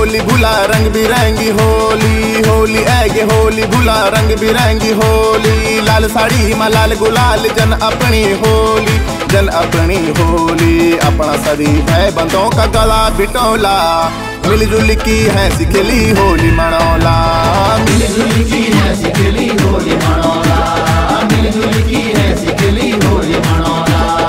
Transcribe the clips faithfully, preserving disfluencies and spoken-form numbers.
होली भुला रंग बिरंगी होली, होली ऐगे होली भुला रंग बिरंगी होली। लाल साड़ी में लाल गुलाल जन अपनी होली, जन अपनी होली। अपना सभी भाई बंदों का गला बिटोला, मिलजुल की है सिखली होली मनौला। मिलजुल की है सिखली होली मनौला, मिलजुल की है सिखली होली मनौला।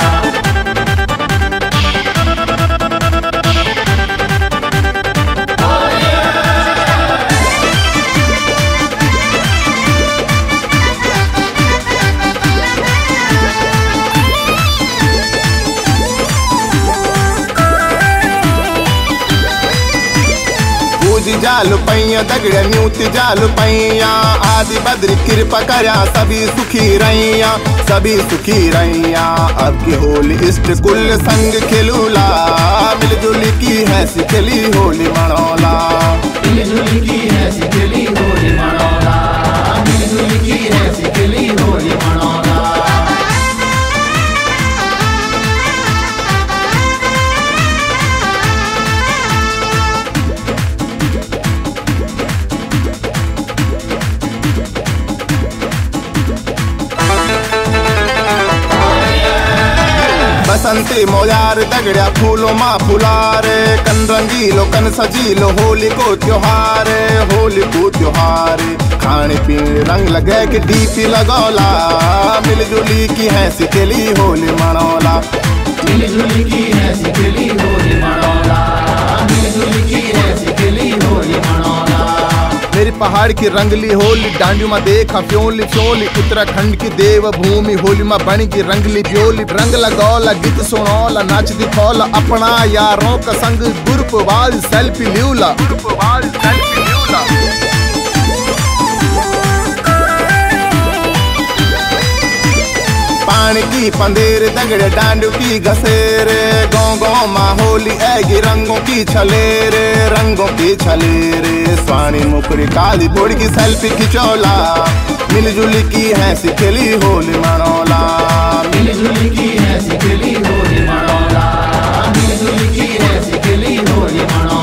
जाल पैया दगड़ न्यूत जाल पैया, आदि बद्री कृपा करया सभी सुखी रैया, सभी सुखी रैया। अब की होली इष्ट कुल संग खेलूला, मिलजुल की है सिखली होली मनौला। मिलजुल की है सिखली होली मनौला, मिलजुल की है सिखली होली मनौला। बसंती मोयार दगड़िया फूलों माँ फुलार, कन रंगीलो कन सजीलो होली को त्योहार, होली को त्योहार। खाने पीने रंग लगे के डीपी लगौला, मिलजुली की है सिखली होली मनौला। मिलजुल की है सिखली होली मनौला, मिलजुल की है सिखली होली मनौला। मेरी पहाड़ की रंगली होली डांडियों में देखा फ्योली फ्योली, उत्तराखंड की देव भूमि होली में बनी की रंगली प्योली। रंग लगौला गीत सुनौला नाच दिखौला, अपना यारों का संग ग्रुप वाल सेल्फी ल्यूला, ग्रुप वाल सेल्फी ल्यूला। पानी की पंदेर दगड़े डांडू की घसेर, गाँव गाँव माँ होली ऐगी रंगों की छलेर, रंगों की छलेर। स्वाणी मुखरी काली बोड़ की सेल्फी खिचौला, मिलजुल की है सिखली होली मनौला। मिलजुल की है सिखली होली मनौला, मिलजुल की है सिखली होली मनौला।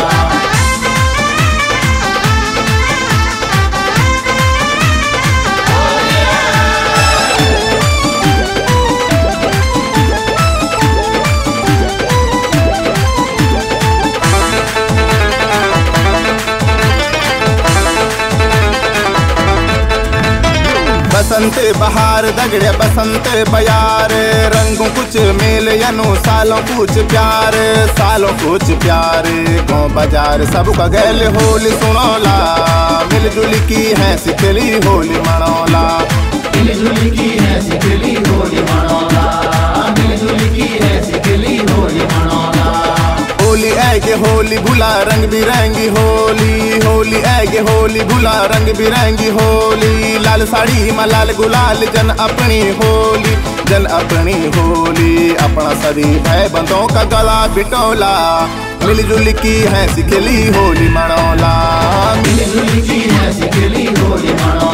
बसंत बहार दगड़े बसंत बयार, रंगों कुछ मेल यनु सालों कुछ प्यार, सालों कुछ प्यार। गाँव बाजार सब का गैल होली सुनौला, मिलजुल की है सिखली होली मनौला। मिलजुल की है सिखली होली मनौला, मिलजुल की है सिखली होली मनौला। होली ऐगे होली भुला रंग बिरंगी होली, होली ऐगे होली भुला रंग बिरंगी होली। लाल साड़ी में लाल गुलाल जन अपनी होली, जन अपनी होली। अपना सभी भाई बंदों का गला बिटोला, मिलजुल की है सिखली होली मनौला। मिलजुल की है सिखली होली मनौला।